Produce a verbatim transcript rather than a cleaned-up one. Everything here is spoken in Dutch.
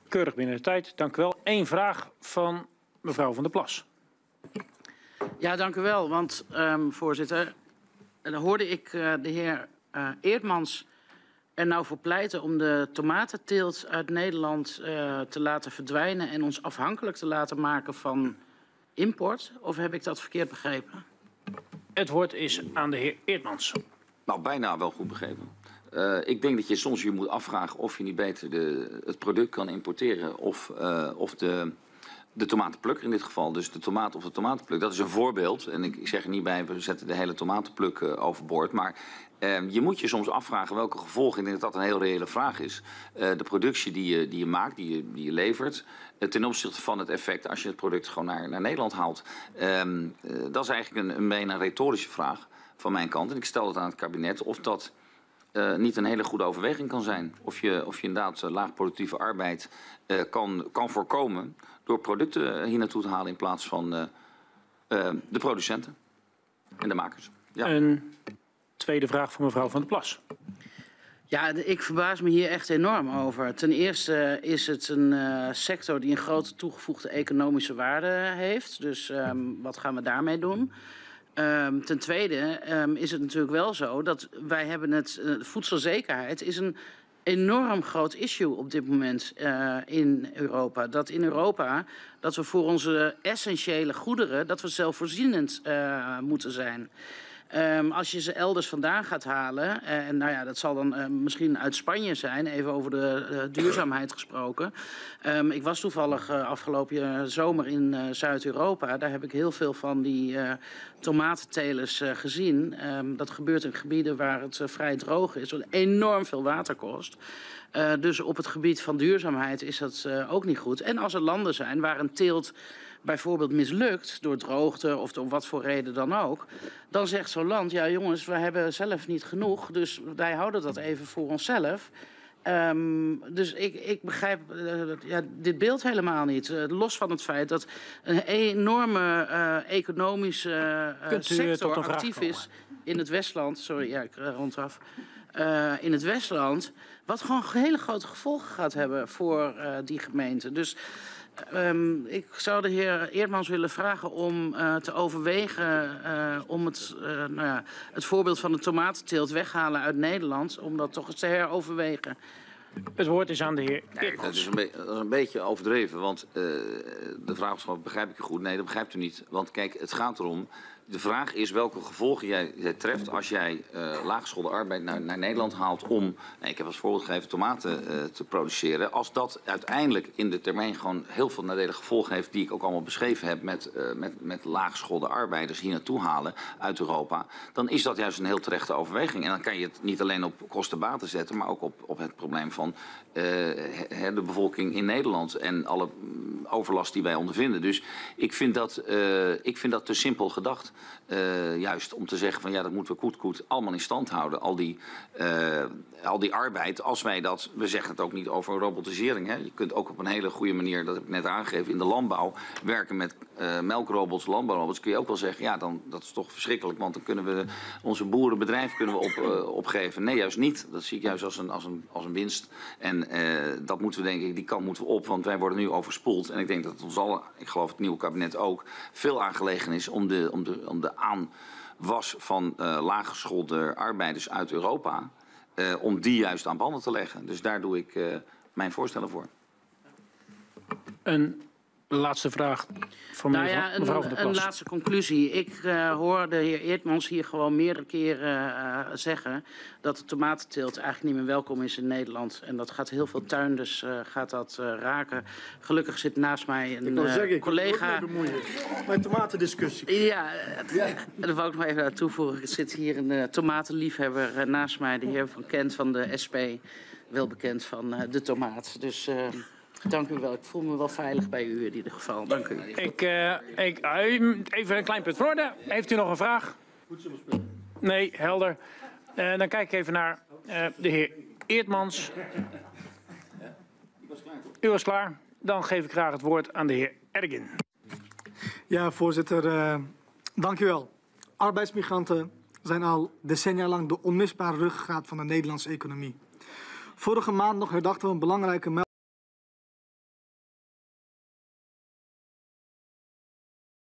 Keurig binnen de tijd. Dank u wel. Eén vraag van mevrouw Van der Plas. Ja, dank u wel. Want, um, voorzitter, dan hoorde ik uh, de heer uh, Eertmans er nou voor pleiten om de tomatenteelt uit Nederland uh, te laten verdwijnen en ons afhankelijk te laten maken van import. Of heb ik dat verkeerd begrepen? Het woord is aan de heer Eertmans. Nou, bijna wel goed begrepen. Uh, ik denk dat je soms je moet afvragen of je niet beter de, het product kan importeren of, uh, of de, de tomatenplukker in dit geval. Dus de tomaat of de tomatenpluk, dat is een voorbeeld. En ik, ik zeg er niet bij, we zetten de hele tomatenpluk uh, overboord. Maar uh, je moet je soms afvragen welke gevolgen, ik denk dat dat een heel reële vraag is. Uh, de productie die je, die je maakt, die je, die je levert, uh, ten opzichte van het effect als je het product gewoon naar, naar Nederland haalt. Um, uh, dat is eigenlijk een, een bijna retorische vraag van mijn kant. En ik stel het aan het kabinet of dat Uh, niet een hele goede overweging kan zijn. Of je, of je inderdaad uh, laagproductieve arbeid uh, kan, kan voorkomen door producten hier naartoe te halen in plaats van uh, uh, de producenten en de makers. Ja. Een tweede vraag van mevrouw Van der Plas. Ja, ik verbaas me hier echt enorm over. Ten eerste is het een uh, sector die een grote toegevoegde economische waarde heeft. Dus um, wat gaan we daarmee doen? Um, ten tweede um, is het natuurlijk wel zo dat wij hebben het, uh, voedselzekerheid is een enorm groot issue op dit moment uh, in Europa. Dat in Europa, dat we voor onze essentiële goederen, dat we zelfvoorzienend uh, moeten zijn. Um, als je ze elders vandaan gaat halen, uh, en nou ja, dat zal dan uh, misschien uit Spanje zijn, even over de uh, duurzaamheid gesproken. Um, ik was toevallig uh, afgelopen zomer in uh, Zuid-Europa. Daar heb ik heel veel van die uh, tomatentelers uh, gezien. Um, dat gebeurt in gebieden waar het uh, vrij droog is, wat enorm veel water kost. Uh, dus op het gebied van duurzaamheid is dat uh, ook niet goed. En als er landen zijn waar een teelt bijvoorbeeld mislukt door droogte of door wat voor reden dan ook, dan zegt zo'n land, ja jongens, we hebben zelf niet genoeg, dus wij houden dat even voor onszelf. Um, dus ik, ik begrijp uh, ja, dit beeld helemaal niet. Uh, los van het feit dat een enorme uh, economische uh, sector actief is in het Westland. Sorry, ja, ik uh, rond af. Uh, in het Westland, wat gewoon hele grote gevolgen gaat hebben voor uh, die gemeente. Dus Um, ik zou de heer Eertmans willen vragen om uh, te overwegen uh, om het, uh, nou ja, het voorbeeld van de tomatenteelt weghalen uit Nederland, om dat toch eens te heroverwegen. Het woord is aan de heer Eertmans. Nee, dat, is een be- dat is een beetje overdreven, want uh, de vraag is gewoon, begrijp ik u goed? Nee, dat begrijpt u niet. Want kijk, het gaat erom, de vraag is welke gevolgen jij, jij treft als jij uh, laaggeschoolde arbeid naar, naar Nederland haalt om, nee, ik heb als voorbeeld gegeven, tomaten uh, te produceren. Als dat uiteindelijk in de termijn gewoon heel veel nadelige gevolgen heeft, die ik ook allemaal beschreven heb met, uh, met, met laaggeschoolde arbeiders hier naartoe halen uit Europa, dan is dat juist een heel terechte overweging. En dan kan je het niet alleen op kosten-baten zetten, maar ook op, op het probleem van uh, he, de bevolking in Nederland en alle overlast die wij ondervinden. Dus ik vind dat, uh, ik vind dat te simpel gedacht. Uh, juist om te zeggen van ja, dat moeten we goed, goed allemaal in stand houden. Al die, uh, al die arbeid, als wij dat, we zeggen het ook niet over robotisering. Hè. Je kunt ook op een hele goede manier, dat heb ik net aangegeven, in de landbouw werken met uh, melkrobots, landbouwrobots. Kun je ook wel zeggen, ja, dan, dat is toch verschrikkelijk, want dan kunnen we onze boerenbedrijf kunnen we op, uh, opgeven. Nee, juist niet. Dat zie ik juist als een, als een, als een winst. En uh, dat moeten we denk ik, die kant moeten we op, want wij worden nu overspoeld. En ik denk dat het ons allen, ik geloof het nieuwe kabinet ook, veel aangelegen is om de, om de, om de aanwas van uh, laaggeschoolde arbeiders uit Europa, uh, om die juist aan banden te leggen. Dus daar doe ik uh, mijn voorstellen voor. Een laatste vraag van nou mevrouw, ja, een, mevrouw Van der Plas. Een laatste conclusie. Ik uh, hoor de heer Eertmans hier gewoon meerdere keren uh, zeggen dat de tomatenteelt eigenlijk niet meer welkom is in Nederland. En dat gaat heel veel tuinders uh, gaat dat uh, raken. Gelukkig zit naast mij een uh, zeggen, ik collega. Mijn tomatendiscussie. Ja, ja, en dat wou ik nog even aan toevoegen. Er zit hier een uh, tomatenliefhebber uh, naast mij, de heer Van Kent van de S P. Wel bekend van uh, de tomaat. Dus uh, dank u wel. Ik voel me wel veilig bij u in ieder geval. Dank u. Ik, uh, ik, uh, even een klein punt voor orde. Heeft u nog een vraag? Nee, helder. Uh, dan kijk ik even naar uh, de heer Eertmans. U was klaar. Dan geef ik graag het woord aan de heer Ergin. Ja, voorzitter. Uh, dank u wel. Arbeidsmigranten zijn al decennia lang de onmisbare ruggengraat van de Nederlandse economie. Vorige maand nog herdachten we een belangrijke